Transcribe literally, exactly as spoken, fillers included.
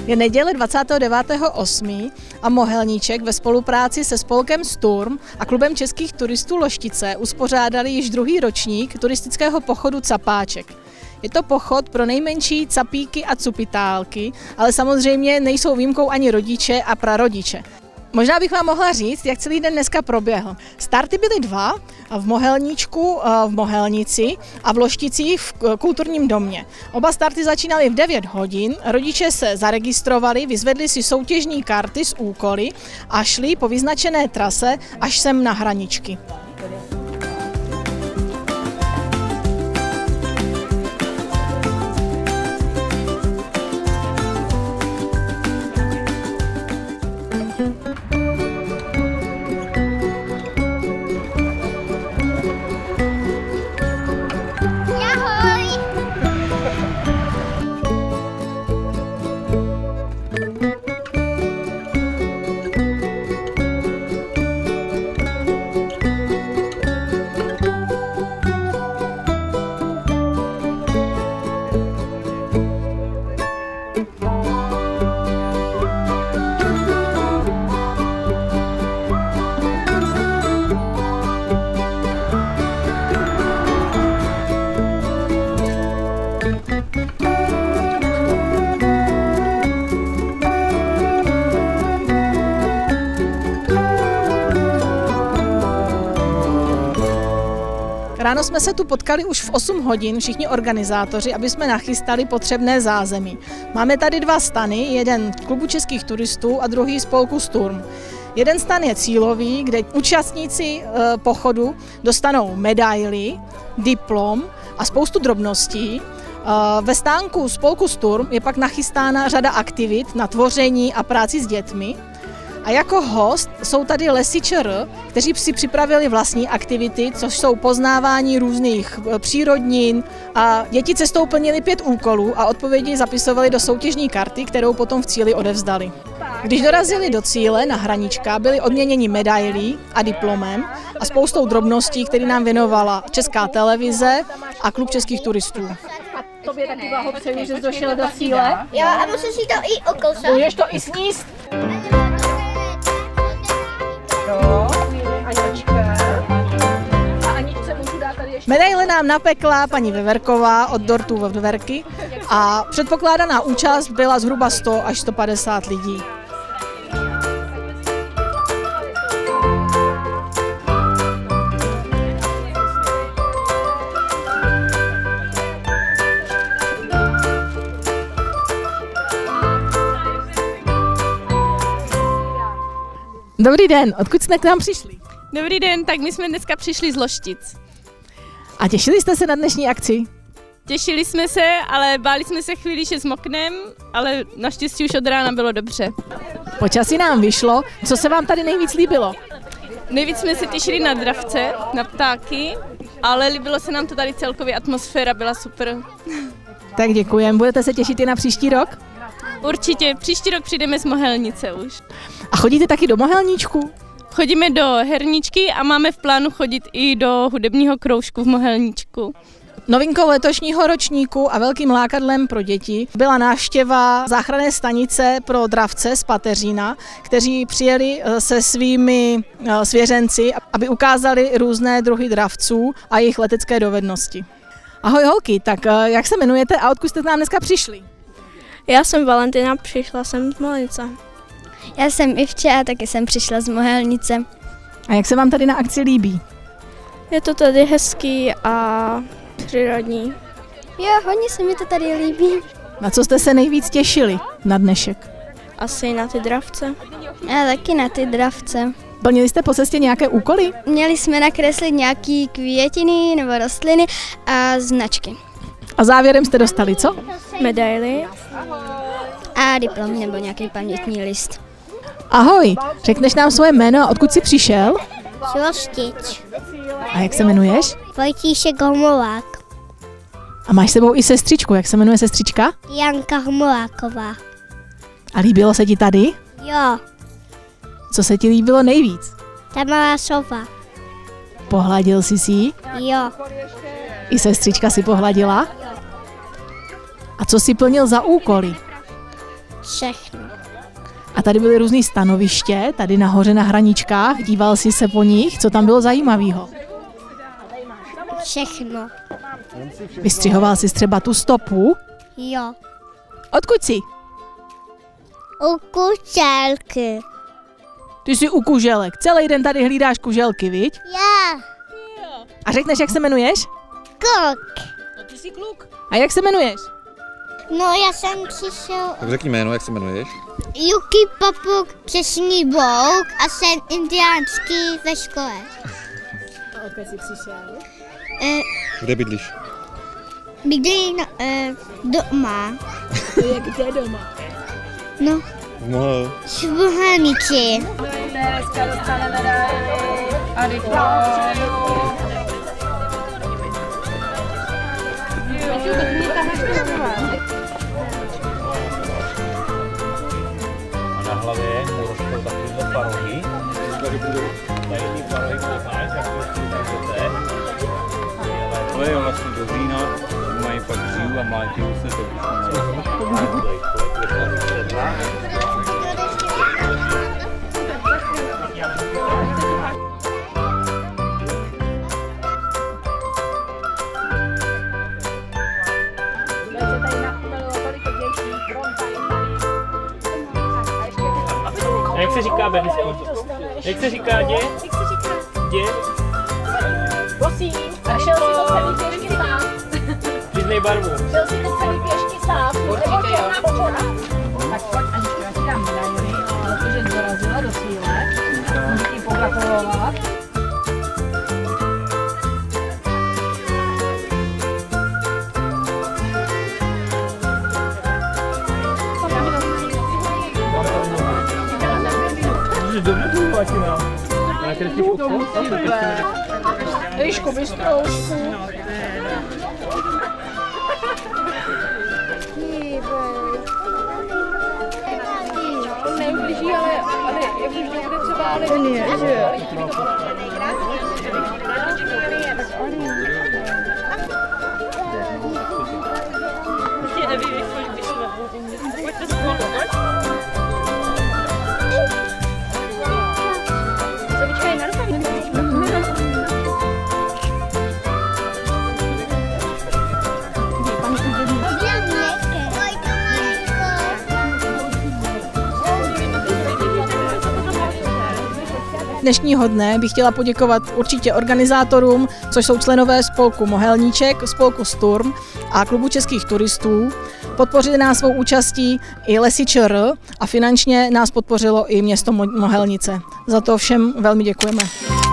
Je neděle dvacátého devátého osmého a Mohelníček ve spolupráci se spolkem Sturm a klubem českých turistů Loštice uspořádali již druhý ročník turistického pochodu Capáček. Je to pochod pro nejmenší capíky a cupitálky, ale samozřejmě nejsou výjimkou ani rodiče a prarodiče. Možná bych vám mohla říct, jak celý den dneska proběhl. Starty byly dva, v Mohelníčku, v Mohelnici a v Lošticích v kulturním domě. Oba starty začínaly v devět hodin, rodiče se zaregistrovali, vyzvedli si soutěžní karty s úkoly a šli po vyznačené trase až sem na Hraničky. Ráno jsme se tu potkali už v osm hodin, všichni organizátoři, aby jsme nachystali potřebné zázemí. Máme tady dva stany, jeden klubu českých turistů a druhý spolku Sturm. Jeden stan je cílový, kde účastníci e, pochodu dostanou medaili, diplom a spoustu drobností. E, ve stánku spolku Sturm je pak nachystána řada aktivit na tvoření a práci s dětmi. A jako host jsou tady Lesy ČR, kteří si připravili vlastní aktivity, což jsou poznávání různých přírodnin a děti cestou plnili pět úkolů a odpovědi zapisovali do soutěžní karty, kterou potom v cíli odevzdali. Když dorazili do cíle na Hranička, byli odměněni medailí a diplomem a spoustou drobností, které nám věnovala Česká televize a klub českých turistů. A tobě taky blahopřeji, že jsi došel do cíle. Jo, a musím si to i okousat. Můžeš to i sníst. Medaile nám napekla paní Veverková od Dortů Veverky a předpokládaná účast byla zhruba sto až sto padesát lidí. Dobrý den, odkud jste k nám přišli? Dobrý den, tak my jsme dneska přišli z Loštic. A těšili jste se na dnešní akci? Těšili jsme se, ale báli jsme se chvíli, že zmoknem, ale naštěstí už od rána bylo dobře. Počasí nám vyšlo. Co se vám tady nejvíc líbilo? Nejvíc jsme se těšili na dravce, na ptáky, ale líbilo se nám to tady celkově, atmosféra byla super. Tak děkujem. Budete se těšit i na příští rok? Určitě, příští rok přijdeme z Mohelnice už. A chodíte taky do Mohelníčku? Chodíme do Herničky a máme v plánu chodit i do hudebního kroužku v Mohelníčku. Novinkou letošního ročníku a velkým lákadlem pro děti byla návštěva záchranné stanice pro dravce z Pateřína, kteří přijeli se svými svěřenci, aby ukázali různé druhy dravců a jejich letecké dovednosti. Ahoj holky, tak jak se jmenujete a odkud jste k nám dneska přišli? Já jsem Valentina, přišla jsem z Mohelnice. Já jsem Ivče a taky jsem přišla z Mohelnice. A jak se vám tady na akci líbí? Je to tady hezký a přírodní. Jo, hodně se mi to tady líbí. Na co jste se nejvíc těšili na dnešek? Asi na ty dravce. Já taky na ty dravce. Plnili jste po cestě nějaké úkoly? Měli jsme nakreslit nějaký květiny nebo rostliny a značky. A závěrem jste dostali co? Medaily. A diplom nebo nějaký pamětní list. Ahoj, řekneš nám svoje jméno a odkud jsi přišel? Z Loštic. A jak se jmenuješ? Vojtíšek Homovák. A máš s sebou i sestřičku, jak se jmenuje sestřička? Janka Homováková. A líbilo se ti tady? Jo. Co se ti líbilo nejvíc? Ta malá sova. Pohladil jsi si ji? Jo. I sestřička si pohladila? A co jsi plnil za úkoly? Všechno. A tady byly různý stanoviště, tady nahoře na hraničkách, díval jsi se po nich, co tam bylo zajímavého? Všechno. Vystřihoval jsi třeba tu stopu? Jo. Odkud jsi? U kučelky. Ty jsi u kuželek, celý den tady hlídáš kuželky, viď? Já. A řekneš, jak se jmenuješ? Kok. No ty jsi kluk. A jak se jmenuješ? No, já jsem přišel Tak řekni jméno, jak se jmenuješ? Juky Papuk Přesný Bouk a jsem indiánský ve škole. A odkud jsi přišel? E, Kde bydlíš? bydlí no, e, doma. To je kde doma? No, V Mohel. v Bohemici. A na hlavě mu rostou takovýhle parohy. Tady ty parohy poznáš, jak to chcete. To je vlastně do října, mají pak žiju a mládí se to Jak se říká, Benisku? Jak se říká dě? Jak se říká? Dě? Prosím, a šel si to celý pěšky sám. Vyznej barvu. Šel si to celý pěšky sám. Určitě jo. Tak pojď, Aničko, já ti dám medaili, protože jsi dorazila do cíle. Můžu ti pogratulovat. Dobře to bylo, taky nám. To musíme. Eliško, bystroušku. Neublíží, ale, ale jak už nebude třeba, ale je, že Ještě nevím, když jsme. Pojďte spolu, pojď. Dnešního dne bych chtěla poděkovat určitě organizátorům, což jsou členové spolku Mohelníček, spolku Sturm a klubu českých turistů. Podpořili nás svou účastí i Lesy ČR a finančně nás podpořilo i město Mohelnice. Za to všem velmi děkujeme.